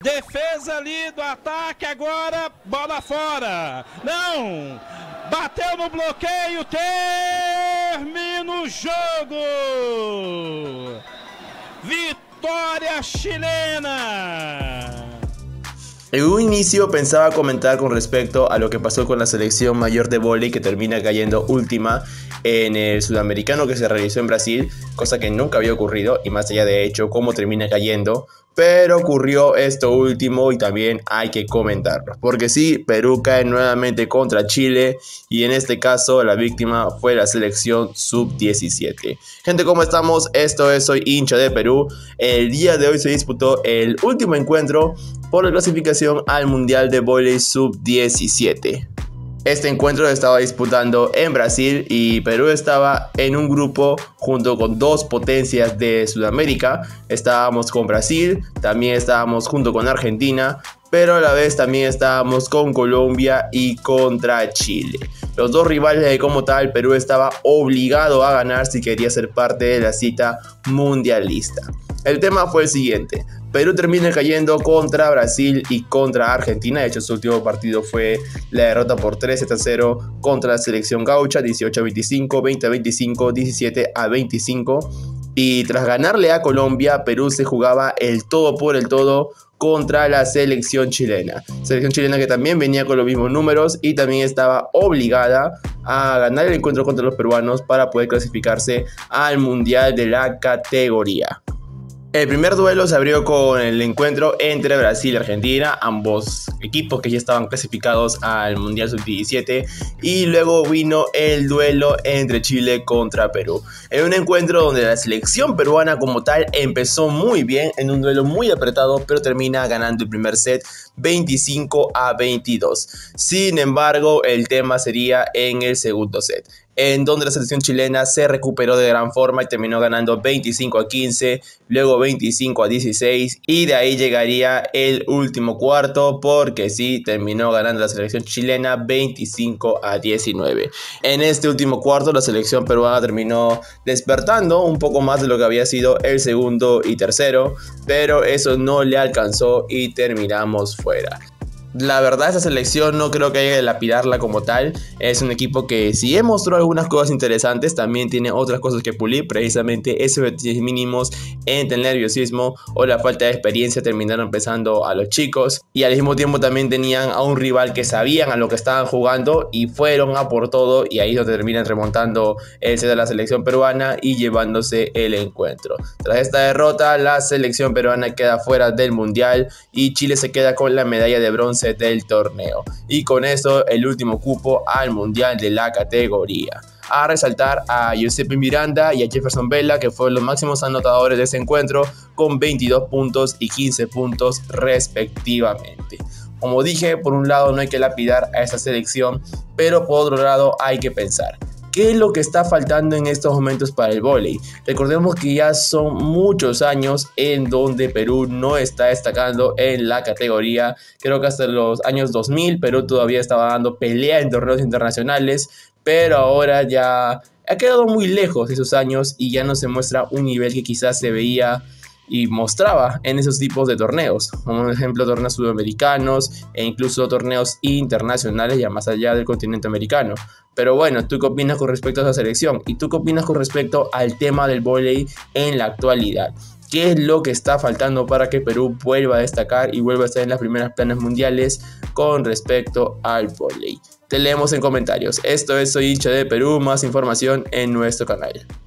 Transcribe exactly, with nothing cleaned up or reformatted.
defesa ali do ataque, agora bola fora. Não, bateu no bloqueio, termina o jogo. Vitória chilena. En un inicio pensaba comentar con respecto a lo que pasó con la selección mayor de vóley, que termina cayendo última en el sudamericano que se realizó en Brasil, cosa que nunca había ocurrido, y más allá de hecho cómo termina cayendo, pero ocurrió esto último y también hay que comentarlo, porque sí, Perú cae nuevamente contra Chile y en este caso la víctima fue la selección sub diecisiete. Gente, ¿cómo estamos? Esto es Soy Hincha de Perú. El día de hoy se disputó el último encuentro por la clasificación al Mundial de Vóley sub diecisiete. Este encuentro estaba disputando en Brasil y Perú estaba en un grupo junto con dos potencias de Sudamérica. Estábamos con Brasil, también estábamos junto con Argentina, pero a la vez también estábamos con Colombia y contra Chile. Los dos rivales de como tal, Perú estaba obligado a ganar si quería ser parte de la cita mundialista. El tema fue el siguiente: Perú termina cayendo contra Brasil y contra Argentina. De hecho, su último partido fue la derrota por tres a cero contra la selección gaucha, dieciocho a veinticinco, veinte a veinticinco, diecisiete a veinticinco. Y tras ganarle a Colombia, Perú se jugaba el todo por el todo contra la selección chilena. Selección chilena que también venía con los mismos números y también estaba obligada a ganar el encuentro contra los peruanos para poder clasificarse al Mundial de la categoría. El primer duelo se abrió con el encuentro entre Brasil y Argentina, ambos equipos que ya estaban clasificados al Mundial sub diecisiete, y luego vino el duelo entre Chile contra Perú, en un encuentro donde la selección peruana como tal empezó muy bien, en un duelo muy apretado, pero termina ganando el primer set veinticinco a veintidós. Sin embargo, el tema sería en el segundo set, en donde la selección chilena se recuperó de gran forma y terminó ganando veinticinco a quince, luego veinticinco a dieciséis, y de ahí llegaría el último cuarto, porque sí, terminó ganando la selección chilena veinticinco a diecinueve. En este último cuarto la selección peruana terminó despertando un poco más de lo que había sido el segundo y tercero, pero eso no le alcanzó y terminamos fuera. La verdad, esta selección no creo que haya que lapidarla como tal. Es un equipo que sí mostró algunas cosas interesantes, también tiene otras cosas que pulir. Precisamente esos detalles mínimos entre el nerviosismo o la falta de experiencia terminaron pesando a los chicos, y al mismo tiempo también tenían a un rival que sabían a lo que estaban jugando y fueron a por todo, y ahí es donde terminan remontando el set de la selección peruana y llevándose el encuentro. Tras esta derrota, la selección peruana queda fuera del mundial y Chile se queda con la medalla de bronce del torneo, y con eso el último cupo al mundial de la categoría. A resaltar a Giuseppe Miranda y a Jefferson Vela, que fueron los máximos anotadores de ese encuentro con veintidós puntos y quince puntos respectivamente. Como dije, por un lado no hay que lapidar a esta selección, pero por otro lado hay que pensar: ¿qué es lo que está faltando en estos momentos para el vóley? Recordemos que ya son muchos años en donde Perú no está destacando en la categoría. Creo que hasta los años dos mil Perú todavía estaba dando pelea en torneos internacionales, pero ahora ya ha quedado muy lejos de esos años y ya no se muestra un nivel que quizás se veía y mostraba en esos tipos de torneos, como por ejemplo torneos sudamericanos e incluso torneos internacionales ya más allá del continente americano. Pero bueno, ¿tú qué opinas con respecto a esa selección? ¿Y tú qué opinas con respecto al tema del vóley en la actualidad? ¿Qué es lo que está faltando para que Perú vuelva a destacar y vuelva a estar en las primeras planas mundiales con respecto al vóley? Te leemos en comentarios. Esto es Soy Hincha de Perú, más información en nuestro canal.